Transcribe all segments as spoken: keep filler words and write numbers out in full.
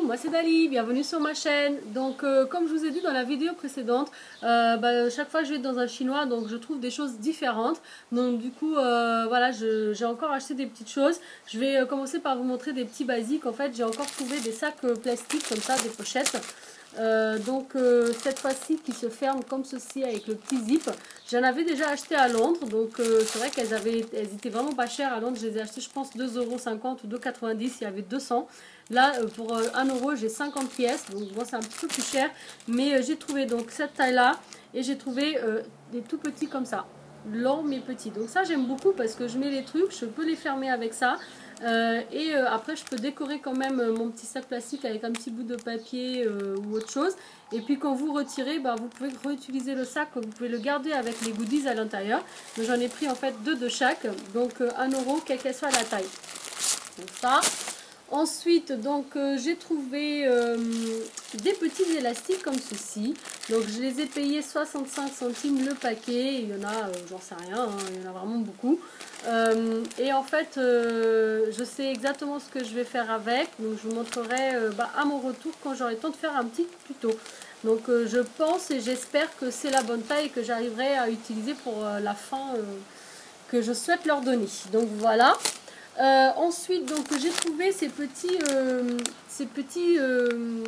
Coucou, moi c'est Dali, bienvenue sur ma chaîne. Donc euh, comme je vous ai dit dans la vidéo précédente, euh, bah, chaque fois que je vais dans un chinois, donc je trouve des choses différentes. Donc du coup, euh, voilà, j'ai encore acheté des petites choses. Je vais euh, commencer par vous montrer des petits basiques. En fait, j'ai encore trouvé des sacs euh, plastiques comme ça, des pochettes. Euh, donc euh, cette fois-ci qui se ferme comme ceci avec le petit zip. J'en avais déjà acheté à Londres, donc euh, c'est vrai qu'elles avaient, elles étaient vraiment pas chères à Londres. Je les ai achetées je pense deux euros cinquante ou deux euros quatre-vingt-dix, il y avait deux cents. Là euh, pour euh, un euro j'ai cinquante pièces, donc bon c'est un petit peu plus cher. Mais euh, j'ai trouvé donc cette taille là et j'ai trouvé euh, des tout petits comme ça, longs mais petits. Donc ça j'aime beaucoup parce que je mets les trucs, je peux les fermer avec ça. Euh, et euh, après je peux décorer quand même euh, mon petit sac plastique avec un petit bout de papier euh, ou autre chose. Et puis quand vous retirez, bah, vous pouvez réutiliser le sac, vous pouvez le garder avec les goodies à l'intérieur. J'en ai pris en fait deux de chaque, donc euh, un euro quelle qu'elle soit la taille. Donc ça. Ensuite, donc euh, j'ai trouvé euh, des petits élastiques comme ceci. Donc je les ai payés soixante-cinq centimes le paquet. Il y en a, euh, j'en sais rien, hein, il y en a vraiment beaucoup. Euh, et en fait, euh, je sais exactement ce que je vais faire avec. Donc je vous montrerai euh, bah, à mon retour quand j'aurai le temps de faire un petit tuto. Donc euh, je pense et j'espère que c'est la bonne taille et que j'arriverai à utiliser pour euh, la fin euh, que je souhaite leur donner. Donc voilà. Euh, ensuite, donc j'ai trouvé ces petits, euh, ces petits euh,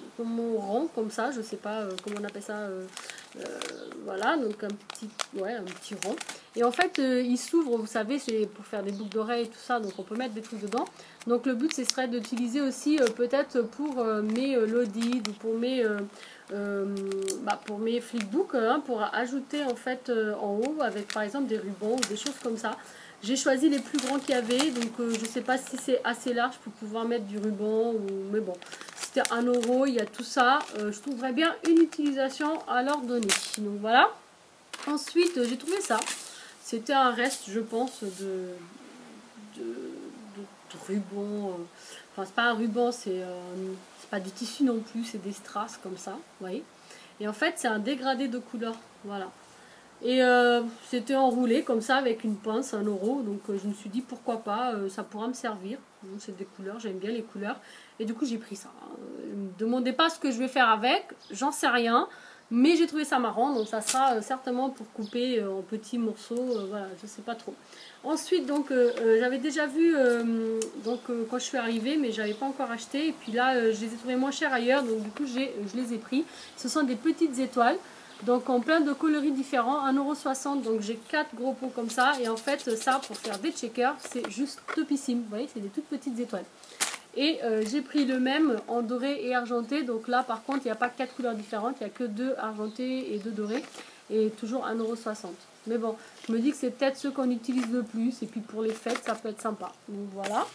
ronds comme ça, je sais pas euh, comment on appelle ça. Euh, euh, voilà, donc un petit, ouais, un petit rond. Et en fait, euh, il s'ouvre, vous savez, c'est pour faire des boucles d'oreilles et tout ça, donc on peut mettre des trucs dedans. Donc le but, ce serait d'utiliser aussi euh, peut-être pour euh, mes euh, Lodid ou pour mes, euh, euh, bah, pour mes flipbooks, hein, pour ajouter en fait euh, en haut avec par exemple des rubans ou des choses comme ça. J'ai choisi les plus grands qu'il y avait, donc euh, je ne sais pas si c'est assez large pour pouvoir mettre du ruban, ou... mais bon, c'était un euro, il y a tout ça, euh, je trouverais bien une utilisation à leur donner. Donc voilà. Ensuite, j'ai trouvé ça, c'était un reste, je pense, de, de, de, de ruban, euh... enfin c'est pas un ruban, c'est euh, pas du tissu non plus, c'est des strass comme ça, vous voyez. Et en fait, c'est un dégradé de couleur, voilà. Et euh, c'était enroulé comme ça avec une pince, un euro. Donc euh, je me suis dit pourquoi pas, euh, ça pourra me servir. C'est des couleurs, j'aime bien les couleurs. Et du coup j'ai pris ça. Ne me demandez pas ce que je vais faire avec, j'en sais rien. Mais j'ai trouvé ça marrant, donc ça sera euh, certainement pour couper euh, en petits morceaux. Euh, voilà, je sais pas trop. Ensuite, donc euh, euh, j'avais déjà vu euh, donc, euh, quand je suis arrivée, mais j'avais pas encore acheté. Et puis là, euh, je les ai trouvés moins chers ailleurs, donc du coup je les ai pris. Ce sont des petites étoiles. Donc en plein de coloris différents, un euro soixante, donc j'ai quatre gros pots comme ça. Et en fait ça pour faire des checkers, c'est juste topissime. Vous voyez, c'est des toutes petites étoiles. Et euh, j'ai pris le même en doré et argenté. Donc là par contre il n'y a pas quatre couleurs différentes, il n'y a que deux argentés et deux dorés. Et toujours un euro soixante. Mais bon, je me dis que c'est peut-être ceux qu'on utilise le plus. Et puis pour les fêtes ça peut être sympa. Donc voilà.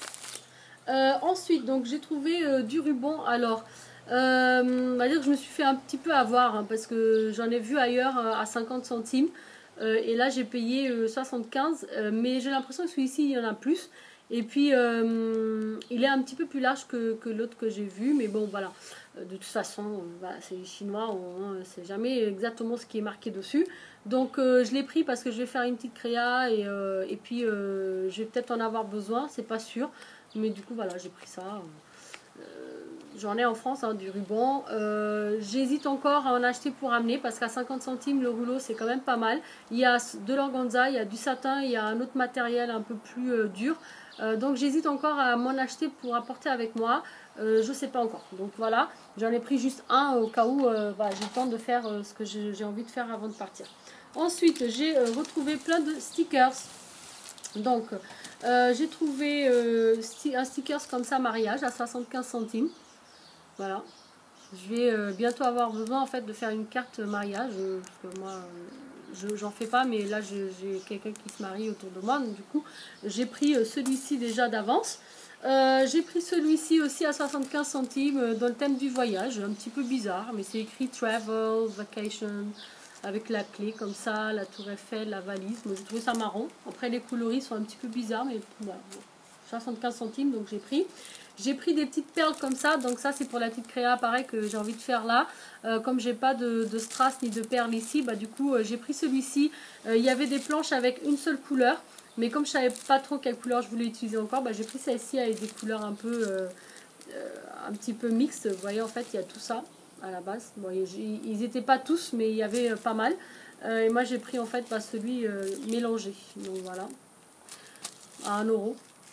Euh, ensuite donc j'ai trouvé euh, du ruban. Alors... Euh, on va dire que je me suis fait un petit peu avoir hein, parce que j'en ai vu ailleurs euh, à cinquante centimes euh, et là j'ai payé euh, soixante-quinze euh, mais j'ai l'impression que celui-ci il y en a plus et puis euh, il est un petit peu plus large que, que l'autre que j'ai vu, mais bon voilà, euh, de toute façon euh, voilà, c'est les chinois, on ne sait jamais exactement ce qui est marqué dessus, donc euh, je l'ai pris parce que je vais faire une petite créa et, euh, et puis euh, je vais peut-être en avoir besoin, c'est pas sûr, mais du coup voilà j'ai pris ça. euh, J'en ai en France hein, du ruban. Euh, J'hésite encore à en acheter pour amener parce qu'à cinquante centimes le rouleau c'est quand même pas mal. Il y a de l'organza, il y a du satin, il y a un autre matériel un peu plus euh, dur. Euh, donc j'hésite encore à m'en acheter pour apporter avec moi. Euh, je sais pas encore. Donc voilà, j'en ai pris juste un au cas où euh, bah, j'ai le temps de faire euh, ce que j'ai envie de faire avant de partir. Ensuite j'ai euh, retrouvé plein de stickers. Donc euh, j'ai trouvé euh, un stickers comme ça mariage à soixante-quinze centimes. Voilà, je vais euh, bientôt avoir besoin en fait de faire une carte mariage, euh, parce que moi euh, j'en fais pas, mais là j'ai quelqu'un qui se marie autour de moi, donc du coup j'ai pris euh, celui-ci déjà d'avance. Euh, j'ai pris celui-ci aussi à soixante-quinze centimes euh, dans le thème du voyage, un petit peu bizarre, mais c'est écrit travel, vacation, avec la clé comme ça, la tour Eiffel, la valise. Moi j'ai trouvé ça marrant. Après les coloris sont un petit peu bizarres, mais voilà, soixante-quinze centimes, donc j'ai pris. J'ai pris des petites perles comme ça, donc ça c'est pour la petite créa pareil que j'ai envie de faire là. Euh, comme j'ai pas de, de strass ni de perles ici, bah du coup euh, j'ai pris celui-ci. Euh, il y avait des planches avec une seule couleur, mais comme je savais pas trop quelle couleur je voulais utiliser encore, bah j'ai pris celle-ci avec des couleurs un peu, euh, euh, un petit peu mixte. Vous voyez, en fait, il y a tout ça à la base. Bon, ils n'étaient pas tous, mais il y avait pas mal. Euh, et moi, j'ai pris en fait bah, celui euh, mélangé. Donc voilà, à un euro.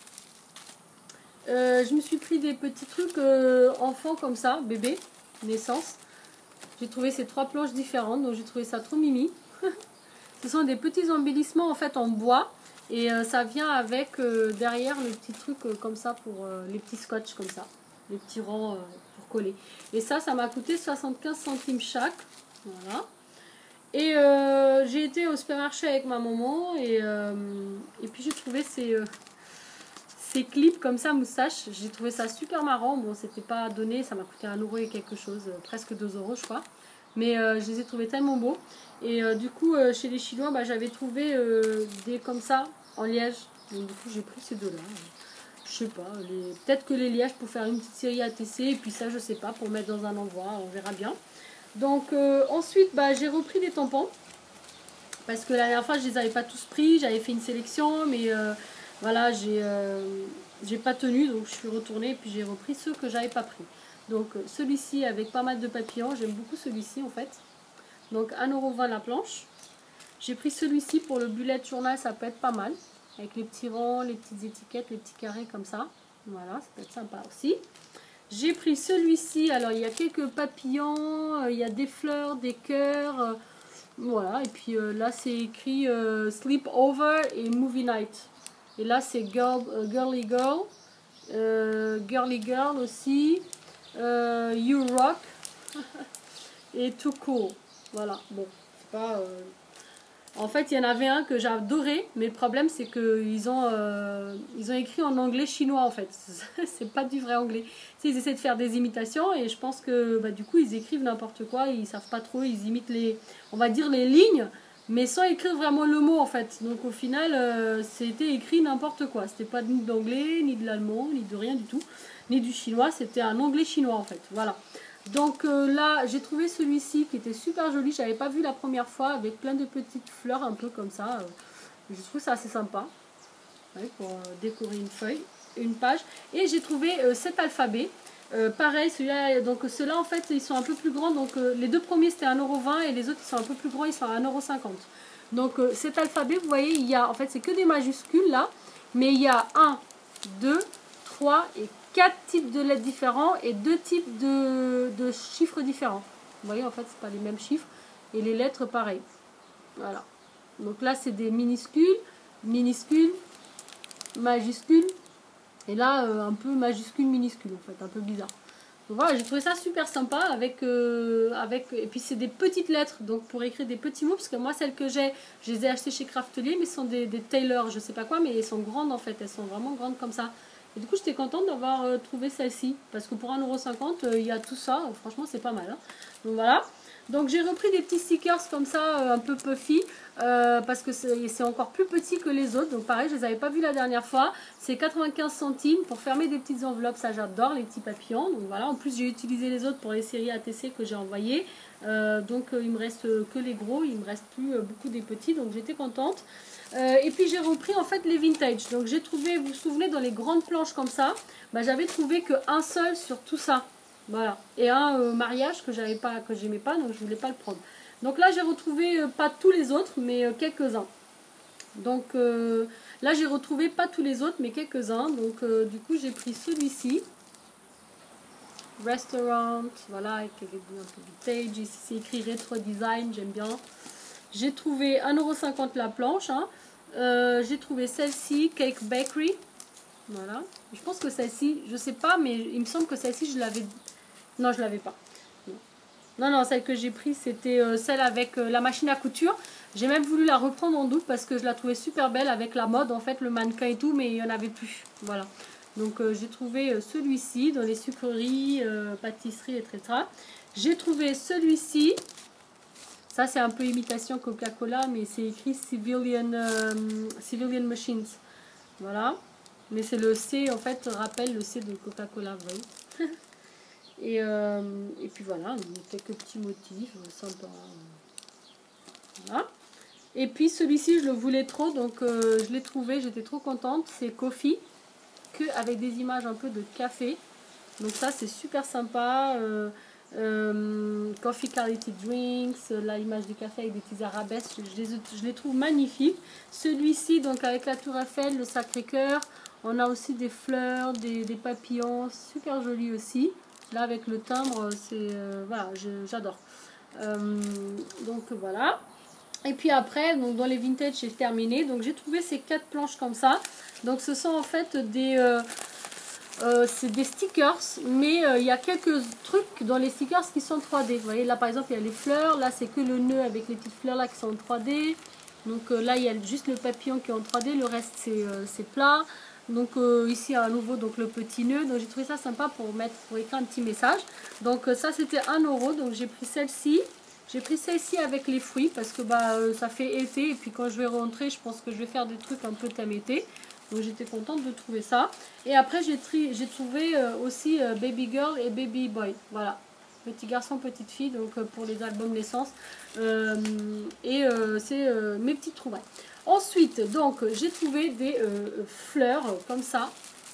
Euh, je me suis pris des petits trucs euh, enfants comme ça, bébé, naissance. J'ai trouvé ces trois planches différentes, donc j'ai trouvé ça trop mimi. Ce sont des petits embellissements en fait en bois. Et euh, ça vient avec euh, derrière le petit truc euh, comme ça pour euh, les petits scotch comme ça. Les petits rangs euh, pour coller. Et ça, ça m'a coûté soixante-quinze centimes chaque. Voilà. Et euh, j'ai été au supermarché avec ma maman. Et, euh, et puis j'ai trouvé ces, euh, ces clips comme ça, moustache. J'ai trouvé ça super marrant. Bon, c'était pas donné. Ça m'a coûté un euro et quelque chose. Euh, presque deux euros, je crois. Mais euh, je les ai trouvés tellement beaux. Et euh, du coup, euh, chez les Chinois, bah, j'avais trouvé euh, des comme ça, en liège. Donc du coup, j'ai pris ces deux-là. Je sais pas, les... peut-être que les lièges pour faire une petite série A T C. Et puis ça, je sais pas, pour mettre dans un endroit, on verra bien. Donc euh, ensuite, bah, j'ai repris des tampons. Parce que la dernière fois, je les avais pas tous pris. J'avais fait une sélection, mais euh, voilà, j'ai euh, j'ai pas tenu. Donc je suis retournée et puis j'ai repris ceux que j'avais pas pris. Donc celui-ci avec pas mal de papillons, j'aime beaucoup celui-ci en fait. Donc un euro vingt la planche. J'ai pris celui-ci pour le bullet journal, ça peut être pas mal. Avec les petits rangs, les petites étiquettes, les petits carrés comme ça. Voilà, ça peut être sympa aussi. J'ai pris celui-ci, alors il y a quelques papillons, euh, il y a des fleurs, des cœurs. Euh, voilà, et puis euh, là c'est écrit euh, Sleep Over et Movie Night. Et là c'est girl, euh, Girly Girl, euh, Girly Girl aussi, euh, You Rock et Too Cool. Voilà, bon, c'est pas... Euh... En fait, il y en avait un que j'ai adoré, mais le problème, c'est qu'ils ont, euh, ils ont écrit en anglais chinois, en fait. C'est pas du vrai anglais. Tu sais, ils essaient de faire des imitations, et je pense que, bah, du coup, ils écrivent n'importe quoi, ils savent pas trop, ils imitent les, on va dire, les lignes, mais sans écrire vraiment le mot, en fait. Donc, au final, euh, c'était écrit n'importe quoi. C'était pas ni d'anglais, ni de l'allemand, ni de rien du tout, ni du chinois. C'était un anglais chinois, en fait. Voilà. Donc euh, là, j'ai trouvé celui-ci qui était super joli. Je n'avais pas vu la première fois avec plein de petites fleurs un peu comme ça. Je trouve ça assez sympa ouais, pour euh, décorer une feuille, une page. Et j'ai trouvé euh, cet alphabet. Euh, pareil, celui-là, donc ceux-là en fait, ils sont un peu plus grands. Donc euh, les deux premiers c'était un euro vingt et les autres ils sont un peu plus grands, ils sont à un euro cinquante. Donc euh, cet alphabet, vous voyez, il y a en fait c'est que des majuscules là, mais il y a un, deux, trois et quatre types de lettres différents et deux types de, de chiffres différents. Vous voyez, en fait, c'est pas les mêmes chiffres et les lettres pareil. Voilà. Donc là, c'est des minuscules, minuscules, majuscules et là, euh, un peu majuscule, minuscule en fait, un peu bizarre. Donc voilà, j'ai trouvé ça super sympa avec, euh, avec et puis c'est des petites lettres donc pour écrire des petits mots parce que moi celles que j'ai, je les ai achetées chez Craftelier mais ce sont des, des tailors, je sais pas quoi, mais elles sont grandes en fait, elles sont vraiment grandes comme ça. Et du coup, j'étais contente d'avoir euh, trouvé celle-ci. Parce que pour un euro cinquante, euh, il y a tout ça. Franchement, c'est pas mal. Hein. Donc voilà. Donc j'ai repris des petits stickers comme ça, euh, un peu puffy. Euh, parce que c'est encore plus petit que les autres. Donc pareil, je les avais pas vus la dernière fois. C'est quatre-vingt-quinze centimes pour fermer des petites enveloppes. Ça, j'adore, les petits papillons. Donc voilà. En plus, j'ai utilisé les autres pour les séries A T C que j'ai envoyées. Euh, donc euh, il me reste que les gros. Il me reste plus euh, beaucoup des petits. Donc j'étais contente. Euh, et puis j'ai repris en fait les vintage. Donc j'ai trouvé, vous vous souvenez, dans les grandes planches comme ça, bah, j'avais trouvé qu'un seul sur tout ça. Voilà. Et un euh, mariage que j'avais pas, que j'aimais pas, donc je voulais pas le prendre. Donc là j'ai retrouvé euh, pas tous les autres, mais euh, quelques-uns. Donc euh, là j'ai retrouvé pas tous les autres, mais quelques-uns. Donc euh, du coup j'ai pris celui-ci. Restaurant, voilà, avec un peu vintage. Ici c'est écrit rétro design, j'aime bien. J'ai trouvé un euro cinquante la planche. Hein. Euh, j'ai trouvé celle-ci, Cake Bakery. Voilà. Je pense que celle-ci, je sais pas, mais il me semble que celle-ci, je l'avais... Non, je l'avais pas. Non. non, non, celle que j'ai prise, c'était euh, celle avec euh, la machine à couture. J'ai même voulu la reprendre en double parce que je la trouvais super belle avec la mode, en fait, le mannequin et tout, mais il n'y en avait plus. Voilà. Donc, euh, j'ai trouvé euh, celui-ci dans les sucreries, euh, pâtisseries, et cetera. J'ai trouvé celui-ci. Ça, c'est un peu imitation Coca-Cola, mais c'est écrit Civilian, euh, Civilian Machines. Voilà. Mais c'est le C, en fait, rappelle le C de Coca-Cola, vous voyez. et, euh, et puis voilà, quelques petits motifs sympas. Voilà. Et puis celui-ci, je le voulais trop, donc euh, je l'ai trouvé, j'étais trop contente. C'est Coffee, que avec des images un peu de café. Donc ça c'est super sympa. Euh, euh, Coffee Quality Drinks, là l'image du café avec des petits arabesques, je les, je les trouve magnifiques. Celui-ci donc avec la tour Eiffel, le Sacré-Cœur, on a aussi des fleurs, des, des papillons, super joli aussi. Là avec le timbre, c'est euh, voilà, j'adore. Euh, donc voilà. Et puis après, donc dans les vintage, j'ai terminé. Donc j'ai trouvé ces quatre planches comme ça. Donc ce sont en fait des, euh, euh, c'est des stickers, mais euh, il y a quelques trucs dans les stickers qui sont trois D. Vous voyez, là par exemple, il y a les fleurs. Là, c'est que le nœud avec les petites fleurs là qui sont en trois D. Donc euh, là, il y a juste le papillon qui est en trois D. Le reste, c'est euh, plat. Donc euh, ici à nouveau donc le petit nœud. Donc j'ai trouvé ça sympa pour mettre, pour écrire un petit message. Donc euh, ça c'était un euro. Donc j'ai pris celle-ci. J'ai pris celle-ci avec les fruits parce que bah euh, ça fait été et puis quand je vais rentrer, je pense que je vais faire des trucs un peu thème été. Donc j'étais contente de trouver ça. Et après j'ai j'ai trouvé euh, aussi euh, Baby Girl et Baby Boy. Voilà. Petit garçon, petite fille, donc euh, pour les albums naissance. Euh, et euh, c'est euh, mes petites trouvailles. Ensuite, donc j'ai trouvé des euh, fleurs comme ça.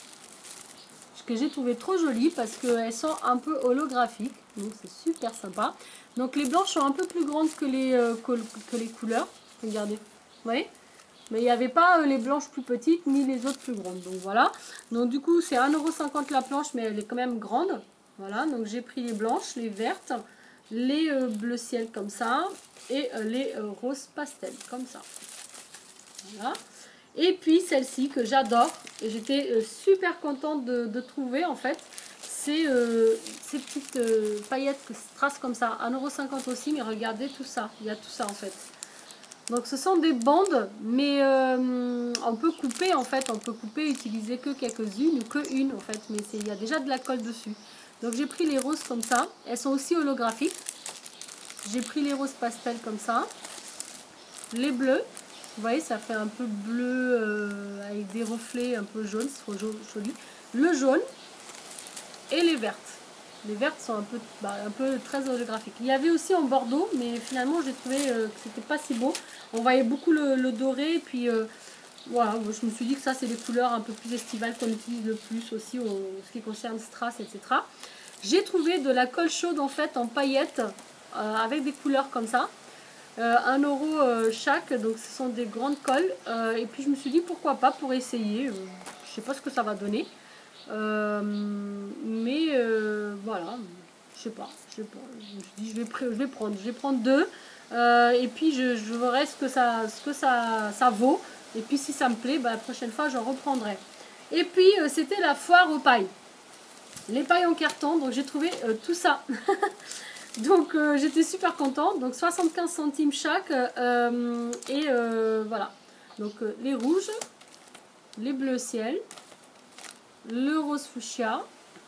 Que j'ai trouvé trop jolies parce qu'elles sont un peu holographiques. Donc c'est super sympa. Donc les blanches sont un peu plus grandes que les, euh, que, que les couleurs. Regardez. Vous voyez? Mais il n'y avait pas euh, les blanches plus petites ni les autres plus grandes. Donc voilà. Donc du coup c'est un euro cinquante la planche mais elle est quand même grande. Voilà. Donc j'ai pris les blanches, les vertes, les euh, bleu ciel comme ça. Et euh, les euh, roses pastel comme ça. Voilà. Et puis celle-ci que j'adore, et j'étais euh, super contente de, de trouver en fait, c'est euh, ces petites euh, paillettes strass comme ça, un euro cinquante aussi, mais regardez tout ça, il y a tout ça en fait. Donc ce sont des bandes, mais euh, on peut couper en fait, on peut couper, utiliser que quelques-unes ou que une en fait, mais il y a déjà de la colle dessus. Donc j'ai pris les roses comme ça, elles sont aussi holographiques. J'ai pris les roses pastel comme ça, les bleus. Vous voyez, ça fait un peu bleu euh, avec des reflets un peu jaunes, c'est trop joli. Le jaune et les vertes. Les vertes sont un peu, bah, un peu très holographiques. Il y avait aussi en bordeaux, mais finalement j'ai trouvé euh, que c'était pas si beau. On voyait beaucoup le, le doré, et puis euh, voilà, je me suis dit que ça c'est des couleurs un peu plus estivales qu'on utilise le plus aussi en ce qui concerne strass, et cetera. J'ai trouvé de la colle chaude en fait en paillettes euh, avec des couleurs comme ça. Euh, un euro euh, chaque, donc ce sont des grandes colles. Euh, et puis je me suis dit pourquoi pas pour essayer. Euh, je sais pas ce que ça va donner. Euh, mais euh, voilà, je sais pas. Je sais pas. Je me suis dit je vais, je vais prendre. Je vais prendre deux. Euh, et puis je, je verrai ce que, ça, ce que ça, ça vaut. Et puis si ça me plaît, bah, la prochaine fois j'en reprendrai. Et puis euh, c'était la foire aux pailles. Les pailles en carton, donc j'ai trouvé euh, tout ça. Donc euh, j'étais super contente, donc soixante-quinze centimes chaque, euh, et euh, voilà. Donc euh, les rouges, les bleus ciel, le rose fuchsia,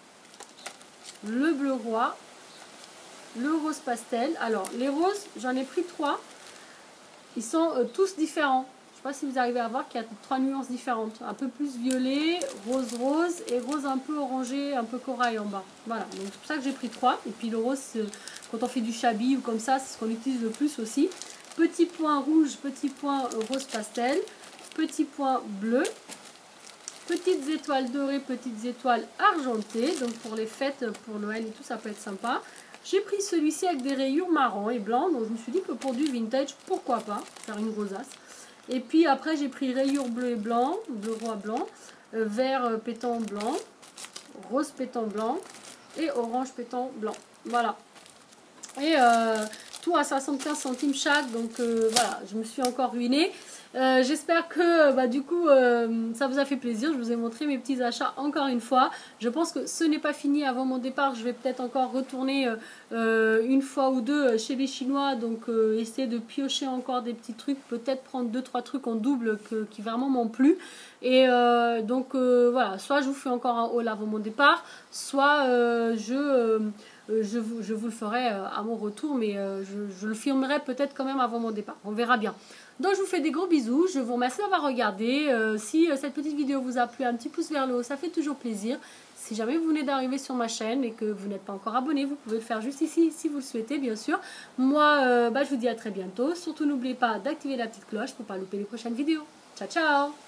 le bleu roi, le rose pastel. Alors les roses, j'en ai pris trois, ils sont euh, tous différents. Je ne sais pas si vous arrivez à voir qu'il y a trois nuances différentes. Un peu plus violet, rose rose et rose un peu orangé, un peu corail en bas. Voilà, donc c'est pour ça que j'ai pris trois. Et puis le rose, quand on fait du shabby ou comme ça, c'est ce qu'on utilise le plus aussi. Petit point rouge, petit point rose pastel, petit point bleu, petites étoiles dorées, petites étoiles argentées. Donc pour les fêtes, pour Noël et tout, ça peut être sympa. J'ai pris celui-ci avec des rayures marron et blanc. Donc je me suis dit que pour du vintage, pourquoi pas faire une rosace. Et puis après j'ai pris rayures bleu et blanc, bleu roi blanc, euh, vert euh, pétant blanc, rose pétant blanc et orange pétant blanc. Voilà. Et euh, tout à soixante-quinze centimes chaque, donc euh, voilà, je me suis encore ruinée. Euh, J'espère que bah, du coup euh, ça vous a fait plaisir. Je vous ai montré mes petits achats encore une fois. Je pense que ce n'est pas fini avant mon départ. Je vais peut-être encore retourner euh, euh, une fois ou deux chez les Chinois. Donc euh, essayer de piocher encore des petits trucs. Peut-être prendre deux trois trucs en double que, qui vraiment m'ont plu. Et euh, donc euh, voilà, soit je vous fais encore un haul avant mon départ, soit euh, je... Euh, Je vous, je vous le ferai à mon retour, mais je, je le filmerai peut-être quand même avant mon départ. On verra bien. Donc je vous fais des gros bisous. Je vous remercie d'avoir regardé. Euh, si cette petite vidéo vous a plu, un petit pouce vers le haut, ça fait toujours plaisir. Si jamais vous venez d'arriver sur ma chaîne et que vous n'êtes pas encore abonné, vous pouvez le faire juste ici si vous le souhaitez, bien sûr. Moi, euh, bah, je vous dis à très bientôt. Surtout n'oubliez pas d'activer la petite cloche pour ne pas louper les prochaines vidéos. Ciao, ciao!